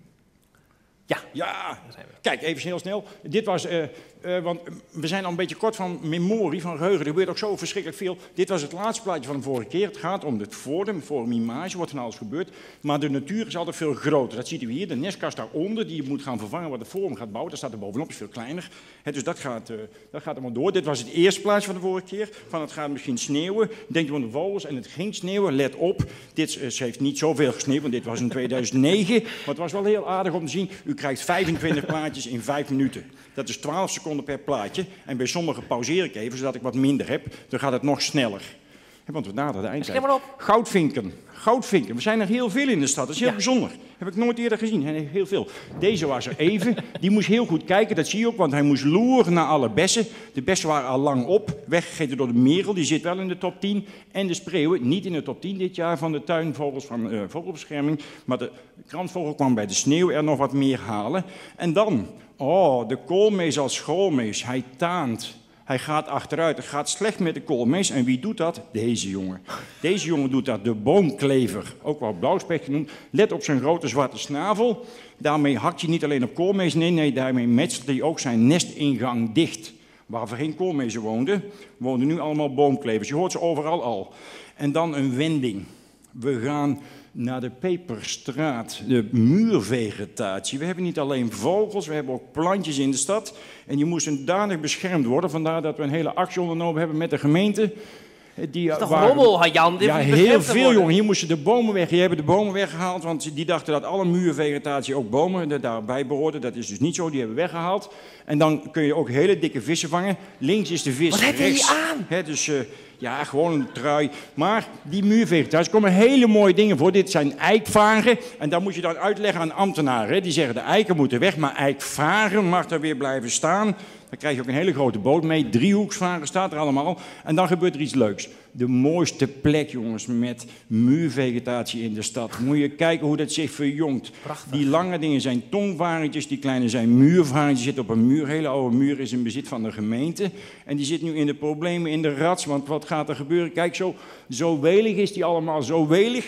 Speaker 1: Ja.
Speaker 13: Ja,
Speaker 1: Daar zijn we.
Speaker 13: kijk, even heel snel. Dit was, uh, uh, want we zijn al een beetje kort van memorie, van geheugen. Er gebeurt ook zo verschrikkelijk veel. Dit was het laatste plaatje van de vorige keer. Het gaat om het forum, het forum image, wat van alles gebeurt. Maar de natuur is altijd veel groter. Dat zien we hier. De nestkast daaronder, die je moet gaan vervangen wat het forum gaat bouwen. Dat staat er bovenop, is veel kleiner. He, dus dat gaat, uh, dat gaat allemaal door. Dit was het eerste plaatje van de vorige keer. Van het gaat misschien sneeuwen. Denk je aan de vogels en het ging sneeuwen. Let op, dit uh, ze heeft niet zoveel gesneeuwd, want dit was in tweeduizend negen. Maar het was wel heel aardig om te zien. U krijgt vijfentwintig plaatjes in vijf minuten. Dat is twaalf seconden per plaatje. En bij sommigen pauzeer ik even, zodat ik wat minder heb. Dan gaat het nog sneller. He, want we naderen de eindtijd.
Speaker 1: Schrijf maar op.
Speaker 13: Goudvinken. Goudvinken. We zijn er heel veel in de stad. Dat is heel
Speaker 1: Ja.
Speaker 13: bijzonder. Heb ik nooit eerder gezien. He, heel veel. Deze was er even. Die moest heel goed kijken. Dat zie je ook, want hij moest loeren naar alle bessen. De bessen waren al lang op. Weggegeten door de merel. Die zit wel in de top tien. En de spreeuwen. Niet in de top tien dit jaar van de tuinvogels van uh, vogelbescherming. Maar de krantvogel kwam bij de sneeuw er nog wat meer halen. En dan, oh, de koolmees als schoolmees. Hij taant. Hij gaat achteruit. Het gaat slecht met de koolmees. En wie doet dat? Deze jongen. Deze jongen doet dat. De boomklever. Ook wel blauwspek genoemd. Let op zijn grote zwarte snavel. Daarmee hakt hij niet alleen op koolmees. Nee, nee, daarmee metselt hij ook zijn nestingang dicht. Waar geen koolmezen woonden, woonden nu allemaal boomklevers. Je hoort ze overal al. En dan een wending. We gaan naar de Peperstraat, de muurvegetatie. We hebben niet alleen vogels, we hebben ook plantjes in de stad. En die moesten danig beschermd worden. Vandaar dat we een hele actie ondernomen hebben met de gemeente. Die
Speaker 1: Dat is toch
Speaker 13: waren-
Speaker 1: rommel, Jan? Dit
Speaker 13: Ja,
Speaker 1: moet
Speaker 13: heel
Speaker 1: beschermd
Speaker 13: veel,
Speaker 1: worden.
Speaker 13: jongen. Hier moesten de bomen weg. Die hebben de bomen weggehaald, want die dachten dat alle muurvegetatie ook bomen er daarbij behoorden. Dat is dus niet zo, die hebben we weggehaald. En dan kun je ook hele dikke vissen vangen. Links is de vis,
Speaker 1: Wat heb je
Speaker 13: rechts.
Speaker 1: hier aan?
Speaker 13: Hè, dus uh, ja, gewoon een trui. Maar die muurvegetatie, er komen hele mooie dingen voor. Dit zijn eikvaren. En dan moet je dan uitleggen aan ambtenaren. Hè. Die zeggen de eiken moeten weg, maar eikvaren mag er weer blijven staan. Dan krijg je ook een hele grote boot mee. Driehoeksvaren staat er allemaal. En dan gebeurt er iets leuks. De mooiste plek, jongens, met muurvegetatie in de stad. Moet je kijken hoe dat zich verjongt.
Speaker 1: Prachtig.
Speaker 13: Die lange dingen zijn tongvarentjes, die kleine zijn muurvarentjes. Die zitten op een muur, een hele oude muur, is in bezit van de gemeente. En die zit nu in de problemen, in de rats. Want wat gaat er gebeuren? Kijk, zo, zo welig is die allemaal, zo welig.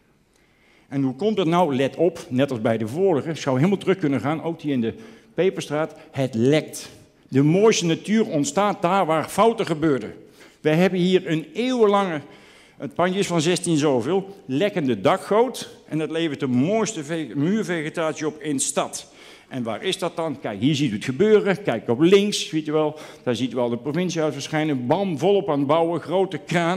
Speaker 13: En hoe komt dat nou? Let op, net als bij de vorige, zou helemaal terug kunnen gaan, ook die in de Peperstraat. Het lekt. De mooiste natuur ontstaat daar waar fouten gebeurden. Wij hebben hier een eeuwenlange, het pandje is van zestien zoveel, lekkende dakgoot. En dat levert de mooiste ve- muurvegetatie op in de stad. En waar is dat dan? Kijk, hier ziet u het gebeuren. Kijk op links, ziet u wel. Daar ziet u wel de provinciehuis verschijnen. Bam, volop aan het bouwen, grote kranen.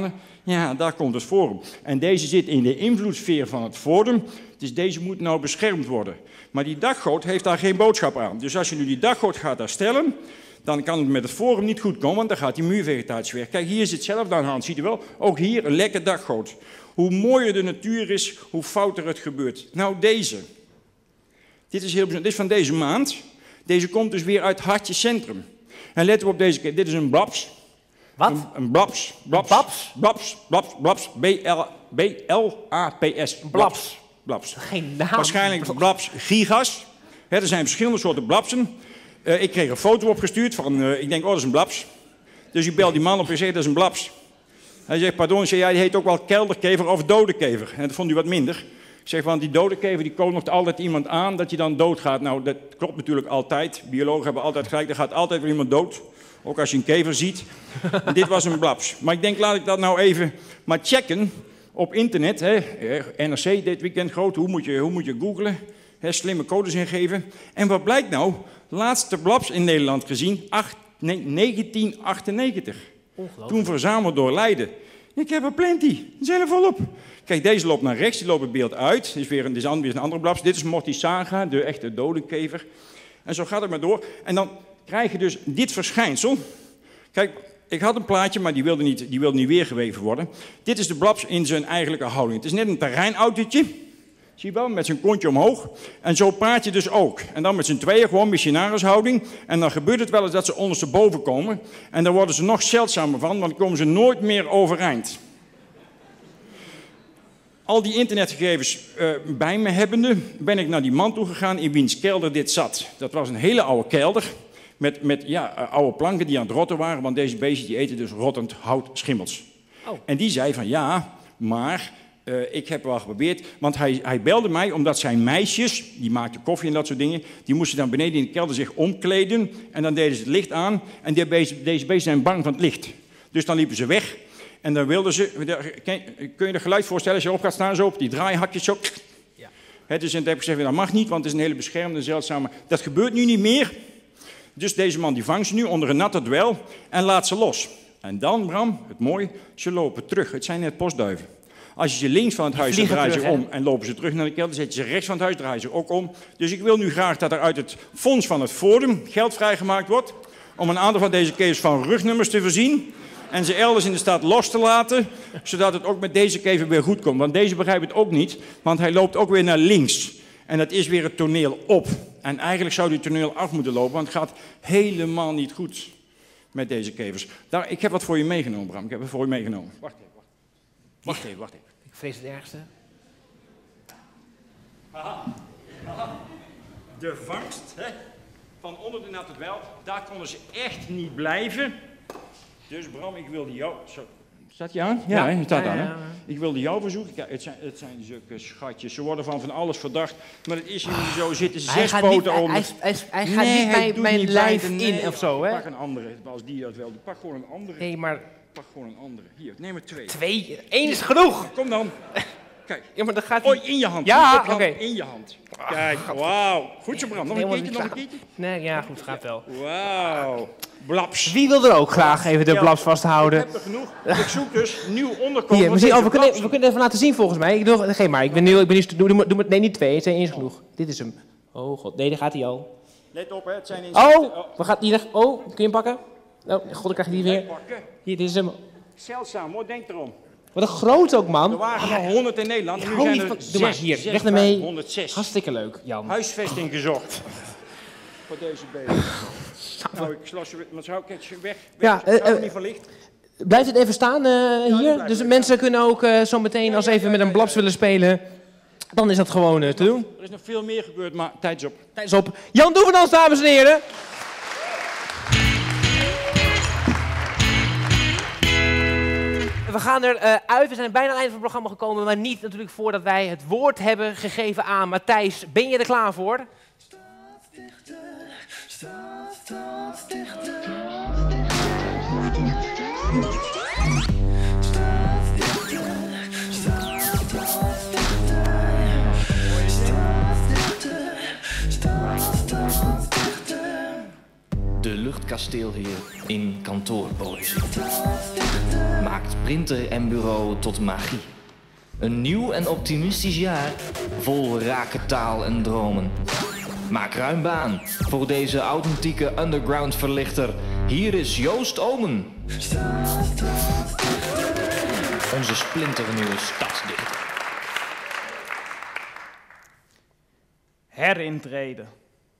Speaker 13: Ja, daar komt het forum. En deze zit in de invloedssfeer van het forum. Dus deze moet nou beschermd worden. Maar die dakgoot heeft daar geen boodschap aan. Dus als je nu die dakgoot gaat herstellen, dan kan het met het forum niet goed komen, want dan gaat die muurvegetatie weg. Kijk, hier is hetzelfde aan de hand, ziet u wel? Ook hier een lekker dakgoot. Hoe mooier de natuur is, hoe fouter het gebeurt. Nou, deze. Dit is heel bijzonder. Dit is van deze maand. Deze komt dus weer uit Hartje Centrum. En let op deze keer. Dit is een blabs.
Speaker 1: Wat?
Speaker 13: Een, een blabs. Blabs. Blabs. Blabs. Blabs. Blabs. B L A P S.
Speaker 1: Blabs.
Speaker 13: Blabs.
Speaker 1: Geen naam.
Speaker 13: Waarschijnlijk blabs gigas. He, er zijn verschillende soorten blabsen. Uh, ik kreeg een foto opgestuurd van, uh, ik denk, oh, dat is een blabs. Dus ik bel die man op en zei, dat is een blabs. Hij zegt, pardon, ik zeg, ja, die heet ook wel kelderkever of dodekever. En dat vond hij wat minder. Ik zeg, want die dodekever, die kondigt altijd iemand aan dat je dan doodgaat. Nou, dat klopt natuurlijk altijd. Biologen hebben altijd gelijk, er gaat altijd weer iemand dood. Ook als je een kever ziet. En dit was een blabs. Maar ik denk, laat ik dat nou even maar checken op internet. Hè. N R C dit weekend groot, hoe moet je, hoe moet je googlen? Hè, slimme codes ingeven. En wat blijkt nou? Laatste blabs in Nederland gezien, acht, nee, negentien achtennegentig. Toen verzameld door Leiden. Ik heb er plenty, er zijn er volop. Kijk, deze loopt naar rechts, die loopt het beeld uit. Dit is weer een, dit is een andere blabs. Dit is Mortisaga, de echte dodenkever. En zo gaat het maar door. En dan krijg je dus dit verschijnsel. Kijk, ik had een plaatje, maar die wilde niet, die wilde niet weergeweven worden. Dit is de blabs in zijn eigenlijke houding. Het is net een terreinautootje. Zie je wel, met zijn kontje omhoog. En zo praat je dus ook. En dan met z'n tweeën gewoon missionarishouding. En dan gebeurt het wel eens dat ze ondersteboven komen. En dan worden ze nog zeldzamer van, want dan komen ze nooit meer overeind. Al die internetgegevens uh, bij me hebbende, ben ik naar die man toe gegaan in wiens kelder dit zat. Dat was een hele oude kelder. Met, met ja, uh, oude planken die aan het rotten waren. Want deze beestjes die eten dus rottend hout schimmels. Oh. En die zei van ja, maar... Uh, ik heb wel geprobeerd, want hij, hij belde mij omdat zijn meisjes, die maakten koffie en dat soort dingen, die moesten dan beneden in de kelder zich omkleden en dan deden ze het licht aan en die deze, deze beesten zijn bang van het licht. Dus dan liepen ze weg en dan wilden ze, kun, kun je je geluid voorstellen als je op gaat staan zo op die draaihakjes zo. Ja. He, dus en toen heb ik gezegd, dat mag niet, want het is een hele beschermde, zeldzame, dat gebeurt nu niet meer. Dus deze man die vangt ze nu onder een natte dwel en laat ze los. En dan, Bram, het mooie, ze lopen terug. Het zijn net postduiven. Als je ze links van het huis zet, draaien ze om en lopen ze terug naar de kelder. Zet je ze rechts van het huis, draaien ze ook om. Dus ik wil nu graag dat er uit het fonds van het forum geld vrijgemaakt wordt om een aantal van deze kevers van rugnummers te voorzien en ze elders in de stad los te laten, zodat het ook met deze kever weer goed komt. Want deze begrijpt het ook niet, want hij loopt ook weer naar links. En dat is weer het toneel op. En eigenlijk zou die toneel af moeten lopen, want het gaat helemaal niet goed met deze kevers. Daar, ik heb wat voor je meegenomen, Bram. Ik heb wat voor je meegenomen. Wacht even, wacht. Wacht even, wacht even.
Speaker 1: Ik vrees het ergste.
Speaker 13: Aha. Aha. De vangst hè, van onder de natte dwel, daar konden ze echt niet blijven. Dus Bram, ik wilde jou... Zo. Staat je aan? Ja, ja. He, staat ja, aan. Hè? Ja, ja. Ik wilde jou verzoeken. Kijk, het zijn, het zijn zulke schatjes. Ze worden van van alles verdacht. Maar het is hier niet zo. Er zitten zes poten om.
Speaker 1: Hij, hij, hij, hij gaat nee, niet bij mijn niet lijf in nee, of zo, hè?
Speaker 13: Pak een andere. Als die dat wil. Pak gewoon een andere.
Speaker 1: Nee, maar...
Speaker 13: Pak gewoon een andere. Hier, neem er twee.
Speaker 1: Twee? Eén is genoeg.
Speaker 13: Kom dan. Kijk.
Speaker 1: Ja, maar dan gaat
Speaker 13: hij... Oh, in je hand.
Speaker 1: Ja, oké. Okay.
Speaker 13: In je hand. Kijk, wauw. Goed zo, Bram. Nog een keertje, nog een keertje.
Speaker 1: Nee, ja, goed, gaat wel.
Speaker 13: Wauw. Blabs.
Speaker 1: Wie wil er ook graag even de blabs vasthouden?
Speaker 13: Ik heb er genoeg. Ik zoek dus nieuw onderkomen.
Speaker 1: Hier, misschien, oh, we, kunnen, we kunnen het even laten zien volgens mij. Ik doe, geef maar, ik ben nu, ik ben nu, doe, doe, doe, nee, niet twee, het zijn één is genoeg. Dit is hem. Oh god, nee, daar gaat hij al.
Speaker 13: Let op, hè, het zijn
Speaker 1: insecten. Oh, we gaan hier, oh, kun je hem pakken? Oh, god, dan krijg je die weer. Hier, dit is hem.
Speaker 13: Zeldzaam hoor, denk erom.
Speaker 1: Wat een groot ook, man.
Speaker 13: Er waren er honderd in Nederland, nu zijn er
Speaker 1: Doe maar, hier, weg ermee.
Speaker 13: honderdzes.
Speaker 1: Hartstikke leuk, Jan.
Speaker 13: Huisvesting gezocht. Voor deze beesten. Nou, ik slas ze, maar zou ik weg, weg
Speaker 1: ja,
Speaker 13: uh,
Speaker 1: uh,
Speaker 13: niet verlicht.
Speaker 1: Blijft het even staan uh, ja, hier? Dus mensen kunnen ook uh, zo meteen, als ze even met een blabs willen spelen, dan is dat gewoon uh, te doen.
Speaker 13: Er is nog veel meer gebeurd, maar tijd is op.
Speaker 1: Tijd is op. Jan Doevendans, dames en heren. We gaan er uh, uit, we zijn bijna aan het einde van het programma gekomen, maar niet natuurlijk voordat wij het woord hebben gegeven aan Matthijs. Ben je er klaar voor?
Speaker 14: De luchtkasteelheer in kantoorpoëzie. Maar maakt printer en bureau tot magie. Een nieuw en optimistisch jaar, vol rake taal en dromen. Maak ruim baan voor deze authentieke underground verlichter. Hier is Joost Omen. Onze splinternieuwe stadsdichter.
Speaker 15: Herintreden.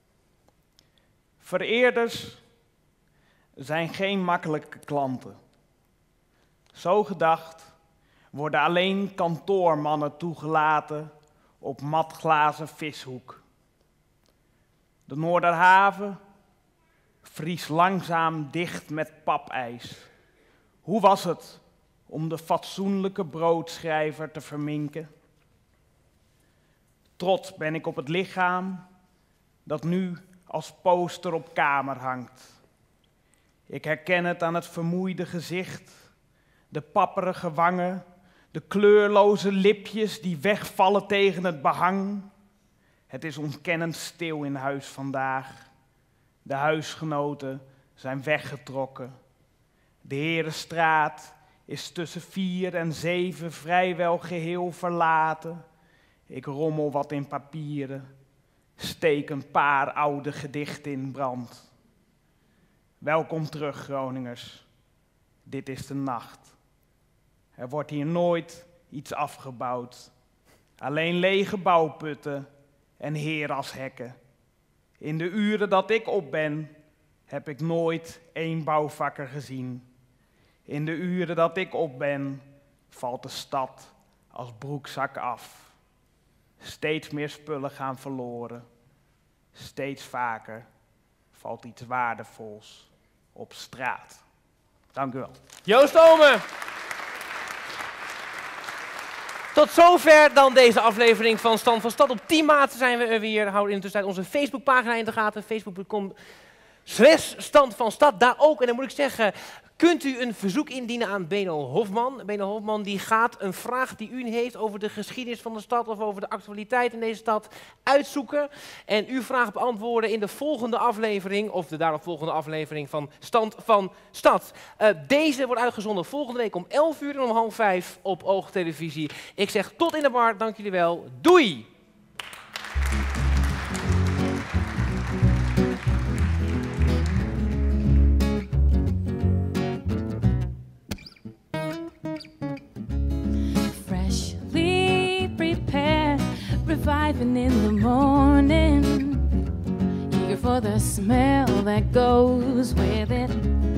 Speaker 15: Vereerders zijn geen makkelijke klanten. Zo gedacht worden alleen kantoormannen toegelaten op matglazen vishoek. De Noorderhaven vriest langzaam dicht met papijs. Hoe was het om de fatsoenlijke broodschrijver te verminken? Trots ben ik op het lichaam dat nu als poster op kamer hangt. Ik herken het aan het vermoeide gezicht, de papperige wangen, de kleurloze lipjes die wegvallen tegen het behang. Het is ontkennend stil in huis vandaag. De huisgenoten zijn weggetrokken. De Herenstraat is tussen vier en zeven vrijwel geheel verlaten. Ik rommel wat in papieren, steek een paar oude gedichten in brand. Welkom terug, Groningers. Dit is de nacht. Er wordt hier nooit iets afgebouwd. Alleen lege bouwputten en heerashekken. In de uren dat ik op ben, heb ik nooit één bouwvakker gezien. In de uren dat ik op ben, valt de stad als broekzak af. Steeds meer spullen gaan verloren. Steeds vaker valt iets waardevols op straat. Dank u wel.
Speaker 1: Joost Omen. Tot zover dan deze aflevering van Stand van Stad. Op tien maart zijn we er weer. Houden in de tussentijd onze Facebookpagina in de gaten. facebook punt com slash Stand van Stad. Daar ook, en dan moet ik zeggen, kunt u een verzoek indienen aan Beno Hofman. Beno Hofman die gaat een vraag die u heeft over de geschiedenis van de stad of over de actualiteit in deze stad uitzoeken. En uw vraag beantwoorden in de volgende aflevering, of de daaropvolgende aflevering van Stand van Stad. Uh, deze wordt uitgezonden volgende week om elf uur en om half vijf op Oogtelevisie. Ik zeg tot in de bar, dank jullie wel. Doei!
Speaker 6: Reviving in the morning, eager for the smell that goes with it.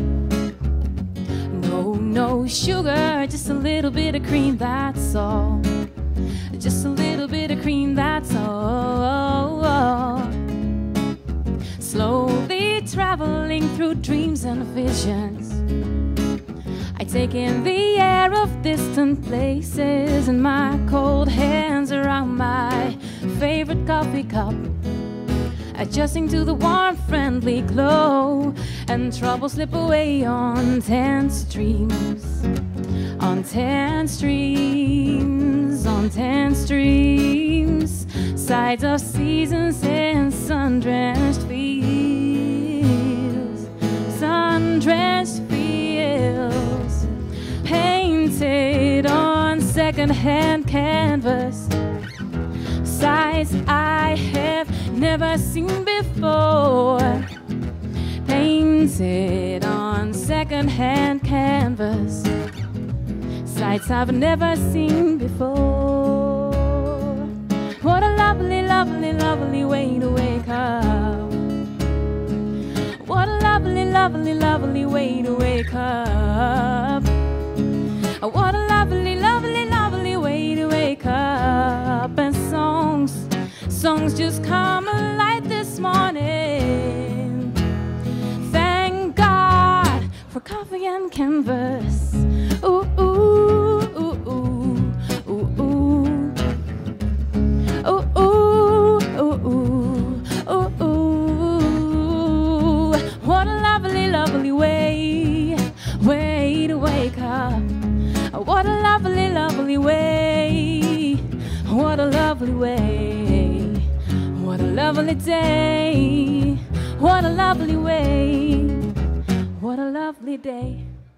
Speaker 6: No, no sugar, just a little bit of cream, that's all. Just a little bit of cream, that's all. Slowly traveling through dreams and visions, I take in the air of distant places, and my cold hands around my favorite coffee cup, adjusting to the warm, friendly glow, and troubles slip away on ten streams, on ten streams, on ten streams, sides of seasons and sun-drenched fields, sun-drenched fields, painted on second-hand canvas, sights I have never seen before, painted on second-hand canvas, sights I've never seen before. What a lovely, lovely, lovely way to wake up. What a lovely, lovely, lovely way to wake up. What a lovely, lovely, lovely way to wake up. And songs, songs just come alive this morning. Thank God for coffee and canvas. Ooh, ooh, ooh, ooh, ooh, ooh. Ooh, ooh, ooh, ooh, ooh, ooh. What a lovely, lovely way, way to wake up. What a lovely, lovely way. What a lovely way. What a lovely day. What a lovely way. What a lovely day.